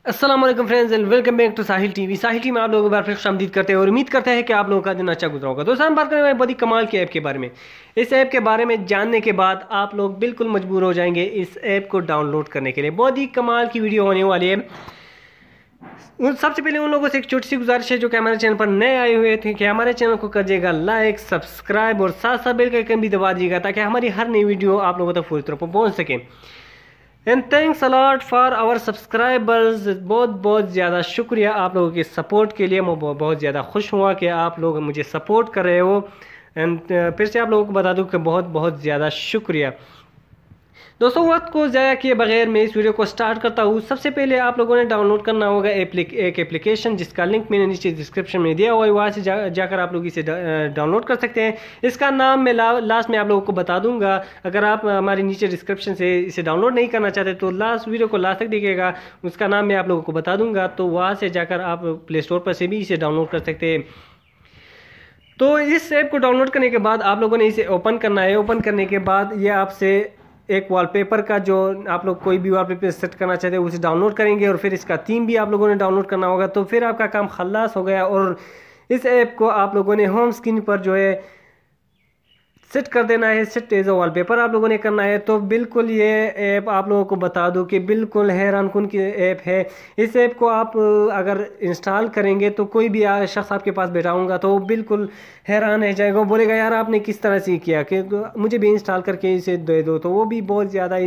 अस्सलाम वालेकुम friends and welcome back to Sahil TV. Sahil TV में आप लोगों को बार फिर खुशामदीद करते हैं और उम्मीद करते हैं कि आप लोगों का दिन अच्छा गुजरा होगा। दोस्तों हम बात करेंगे बहुत ही कमाल की ऐप के बारे में। इस ऐप के बारे में जानने के बाद आप लोग बिल्कुल मजबूर हो जाएंगे इस ऐप को डाउनलोड करने के लिए। बहुत ही कमाल की वीडियो होने वाली है। सबसे पहले उन लोगों से एक छोटी सी गुजारिश है जो कि हमारे चैनल पर नए आए हुए थे कि हमारे चैनल को करिएगा लाइक, सब्सक्राइब और साथ साथ बेल का आइकन भी दबा दीजिएगा ताकि हमारी हर नई वीडियो आप लोगों तक पूरी तरह पर पहुँच सके। And thanks a lot for our subscribers. बहुत बहुत ज़्यादा शुक्रिया आप लोगों के सपोर्ट के लिए। मैं बहुत ज़्यादा खुश हुआ कि आप लोग मुझे सपोर्ट कर रहे हो। एंड फिर से आप लोगों को बता दूं कि बहुत बहुत ज़्यादा शुक्रिया। दोस्तों वक्त को ज़ाया किए बगैर मैं इस वीडियो को स्टार्ट करता हूँ। सबसे पहले आप लोगों ने डाउनलोड करना होगा एक एप्लीकेशन जिसका लिंक मैंने नीचे डिस्क्रिप्शन में दिया हुआ है। वहाँ से जाकर आप लोग इसे डाउनलोड कर सकते हैं। इसका नाम मैं लास्ट में आप लोगों को बता दूंगा। अगर आप हमारे नीचे डिस्क्रिप्शन से इसे डाउनलोड नहीं करना चाहते तो लास्ट वीडियो को लास्ट तक देखिएगा, उसका नाम मैं आप लोगों को बता दूंगा। तो वहाँ से जाकर आप प्ले स्टोर पर से भी इसे डाउनलोड कर सकते हैं। तो इस ऐप को डाउनलोड करने के बाद आप लोगों ने इसे ओपन करना है। ओपन करने के बाद ये आपसे एक वॉलपेपर का जो आप लोग कोई भी वॉलपेपर सेट करना चाहते हैं उसे डाउनलोड करेंगे और फिर इसका थीम भी आप लोगों ने डाउनलोड करना होगा। तो फिर आपका काम खल्लास हो गया और इस ऐप को आप लोगों ने होम स्क्रीन पर जो है सेट कर देना है। सेट एज अ वॉलपेपर आप लोगों ने करना है। तो बिल्कुल ये ऐप आप लोगों को बता दूं कि बिल्कुल हैरानकुन की ऐप है। इस ऐप को आप अगर इंस्टॉल करेंगे तो कोई भी शख्स आपके पास बैठा होगा तो बिल्कुल हैरान रह जाएगा। वो बोलेगा यार आपने किस तरह से किया कि मुझे भी इंस्टॉल करके इसे दे दो। तो वो भी बहुत ज़्यादा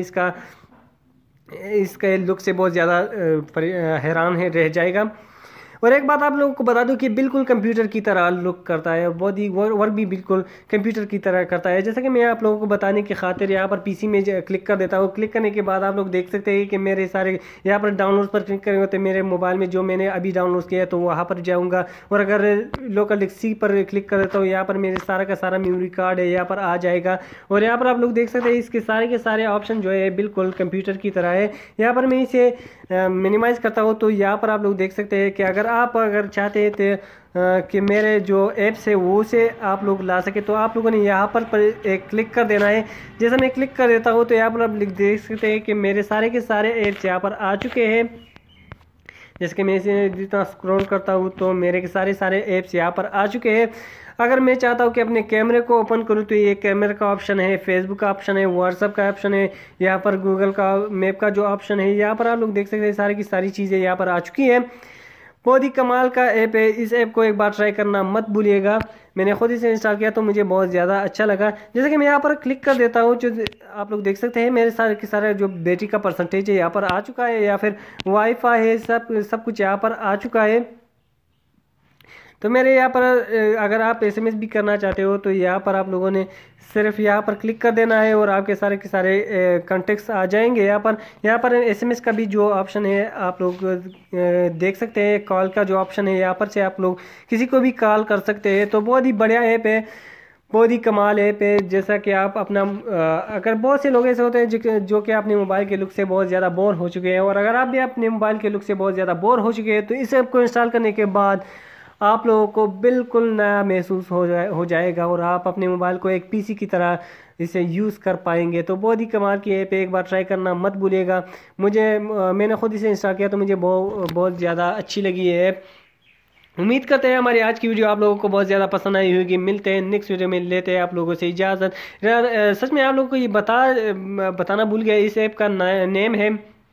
इसका लुक से बहुत ज़्यादा हैरान है रह जाएगा। और एक बात आप लोगों को बता दूं कि बिल्कुल कंप्यूटर की तरह लुक करता है। बहुत ही वर्क भी बिल्कुल कंप्यूटर की तरह करता है। जैसा कि मैं आप लोगों को बताने की खातिर यहाँ पर पीसी में क्लिक कर देता हूँ। क्लिक करने के बाद आप लोग देख सकते हैं कि मेरे सारे यहाँ पर डाउनलोड पर क्लिक करेंगे तो मेरे मोबाइल में जो मैंने अभी डाउनलोड किया है तो वहाँ पर जाऊँगा। और अगर लोकल डिस्क पर क्लिक कर देता हूँ यहाँ पर मेरे सारा का सारा मेमोरी कार्ड है यहाँ पर आ जाएगा। और यहाँ पर आप लोग देख सकते हैं इसके सारे के सारे ऑप्शन जो है बिल्कुल कंप्यूटर की तरह है। यहाँ पर मैं इसे मिनिमाइज़ करता हूँ तो यहाँ पर आप लोग देख सकते हैं कि अगर चाहते थे कि मेरे जो ऐप्स है वो से आप लोग ला सके तो आप लोगों ने यहाँ पर एक क्लिक कर देना है। जैसे मैं क्लिक कर देता हूँ तो यहाँ पर आप देख सकते हैं कि मेरे सारे के सारे ऐप्स यहाँ पर आ चुके हैं। जैसे कि मैं इसे जितना स्क्रॉल करता हूँ तो मेरे के सारे ऐप्स यहाँ पर आ चुके हैं। अगर मैं चाहता हूँ कि अपने कैमरे को ओपन करूँ तो ये कैमरे का ऑप्शन है, फेसबुक का ऑप्शन है, व्हाट्सअप का ऑप्शन है, यहाँ पर गूगल का मैप का जो ऑप्शन है यहाँ पर आप लोग देख सकते हैं सारी की सारी चीज़ें यहाँ पर आ चुकी हैं। बहुत ही कमाल का ऐप है। इस ऐप को एक बार ट्राई करना मत भूलिएगा। मैंने खुद इसे इंस्टॉल किया तो मुझे बहुत ज़्यादा अच्छा लगा। जैसे कि मैं यहाँ पर क्लिक कर देता हूँ जो आप लोग देख सकते हैं मेरे सारे के सारे जो बैटरी का परसेंटेज है यहाँ पर आ चुका है या फिर वाईफाई है, सब कुछ यहाँ पर आ चुका है। तो मेरे यहाँ पर अगर आप एसएमएस भी करना चाहते हो तो यहाँ पर आप लोगों ने सिर्फ यहाँ पर क्लिक कर देना है और आपके सारे के सारे कॉन्टेक्ट्स आ जाएंगे। यहाँ पर एसएमएस का भी जो ऑप्शन है आप लोग देख सकते हैं। कॉल का जो ऑप्शन है यहाँ पर से आप लोग किसी को भी कॉल कर सकते हैं। तो बहुत ही बढ़िया ऐप है, बहुत ही कमाल ऐप है। जैसा कि आप अपना अगर बहुत से लोग ऐसे होते हैं जो कि अपने मोबाइल के लुक से बहुत ज़्यादा बोर हो चुके हैं और अगर आप भी अपने मोबाइल के लुक से बहुत ज़्यादा बोर हो चुके हैं तो इस ऐप को इंस्टॉल करने के बाद आप लोगों को बिल्कुल नया महसूस हो जाएगा और आप अपने मोबाइल को एक पीसी की तरह इसे यूज़ कर पाएंगे। तो बहुत ही कमाल की ऐप है, एक बार ट्राई करना मत भूलिएगा। मैंने खुद इसे इंस्टॉल किया तो मुझे बहुत ज़्यादा अच्छी लगी है ऐप। उम्मीद करते हैं हमारी आज की वीडियो आप लोगों को बहुत ज़्यादा पसंद आई होगी। मिलते हैं नेक्स्ट वीडियो में, लेते हैं आप लोगों से इजाज़त। सच में आप लोगों को ये बताना भूल गया, इस ऐप का नेम है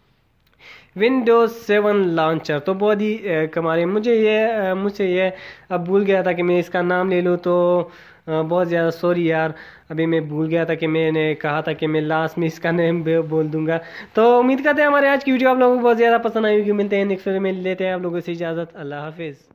विंडोज 7 लॉन्चर। तो बहुत ही कमाल है। मुझसे ये अब भूल गया था कि मैं इसका नाम ले लूँ तो बहुत ज़्यादा सॉरी यार। अभी मैं भूल गया था कि मैंने कहा था कि मैं लास्ट में इसका नेम बोल दूंगा। तो उम्मीद करते हैं हमारे आज की वीडियो आप लोगों को बहुत ज़्यादा पसंद आई होगी। मिलते हैं नेक्स्ट वीडियो में, लेते हैं आप लोगों से इजाज़त। अल्लाह हाफिज़।